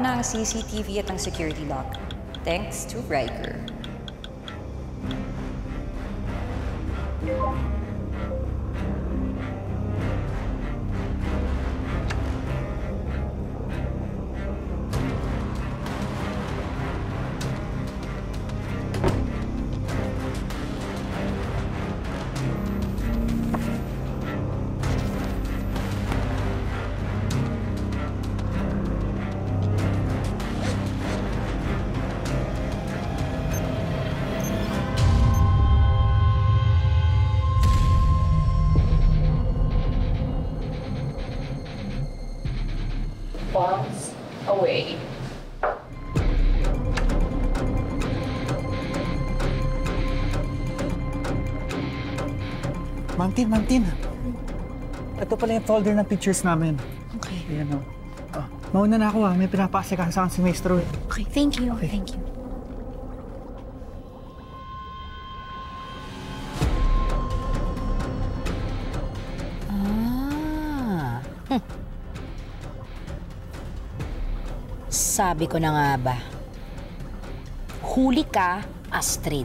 na ang CCTV at ang security lock. Thanks to Riker. Bombs away. Ma'am Tin. Ito pala yung folder ng pictures namin. Okay. Ayan o. Mauna na ako May pinapasikahan sa akin si Maestro. Okay, thank you. Okay. Thank you. Sabi ko na nga ba, huli ka, Astrid.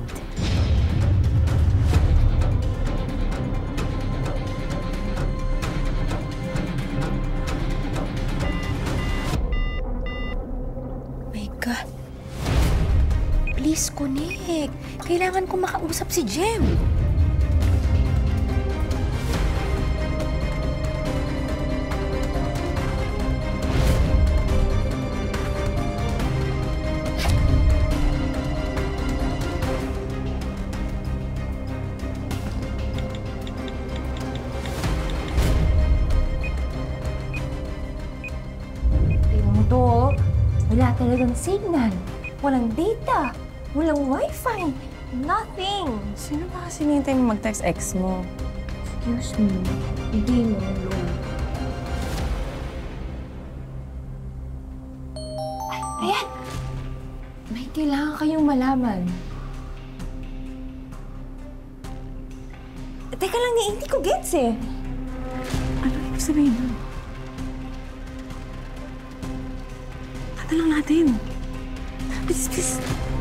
My God. Please connect. Kailangan ko makausap si Jem. Wala talagang signal. Walang data. Walang wifi. Nothing. Sino ba kasi hinihintay mo mag-text ex mo? Excuse me. Hindi mo alone. Ayan! May kailangan kayong malaman. Teka lang, hindi ko gets eh. Ano ibig sabihin nun? Tatanong natin. Please.